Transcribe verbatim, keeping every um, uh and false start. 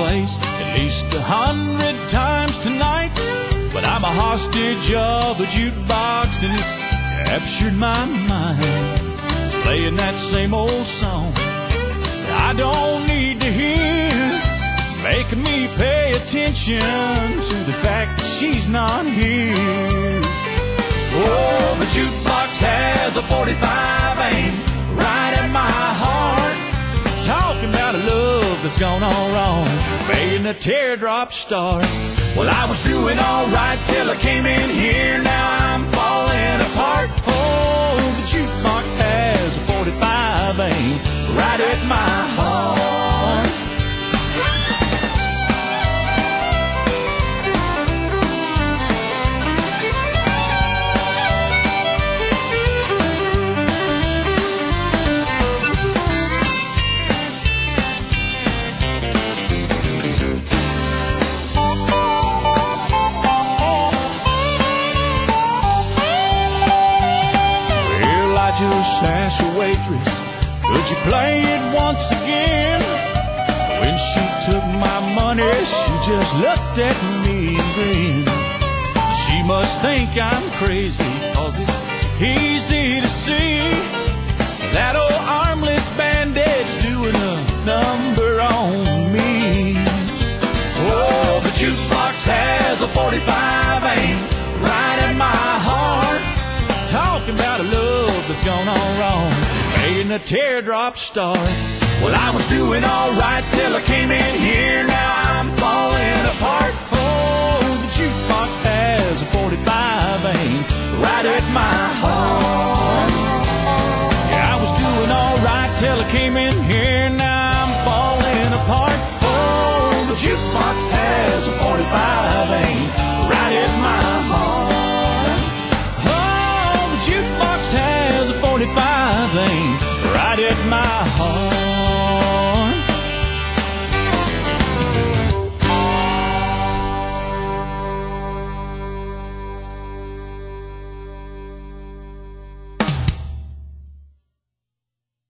place at least a hundred times tonight. But I'm a hostage of a jukebox and it's captured my mind. It's playing that same old song that I don't need to hear, making me pay attention to the fact that she's not here. Oh, the jukebox has a forty-five aim right at my heart, talking about a love that's gone all wrong, making a teardrop start. Well, I was doing all right till I came in here, now I'm falling apart. Oh, the jukebox has a forty-five aim right at my heart. Just asked the waitress, could you play it once again? When she took my money, she just looked at me and grinned. She must think I'm crazy, cause it's easy to see that old armless bandit's doing a number on me. Oh, the jukebox has a forty-five aim right at my heart, talking about a love that's gone all wrong, making a teardrop start. Well, I was doing all right till I came in here, now I'm falling apart. Oh, the jukebox has a forty-five aim right at my heart. Yeah, I was doing all right till I came in here, now I'm falling apart. Oh, the jukebox has a forty-five aim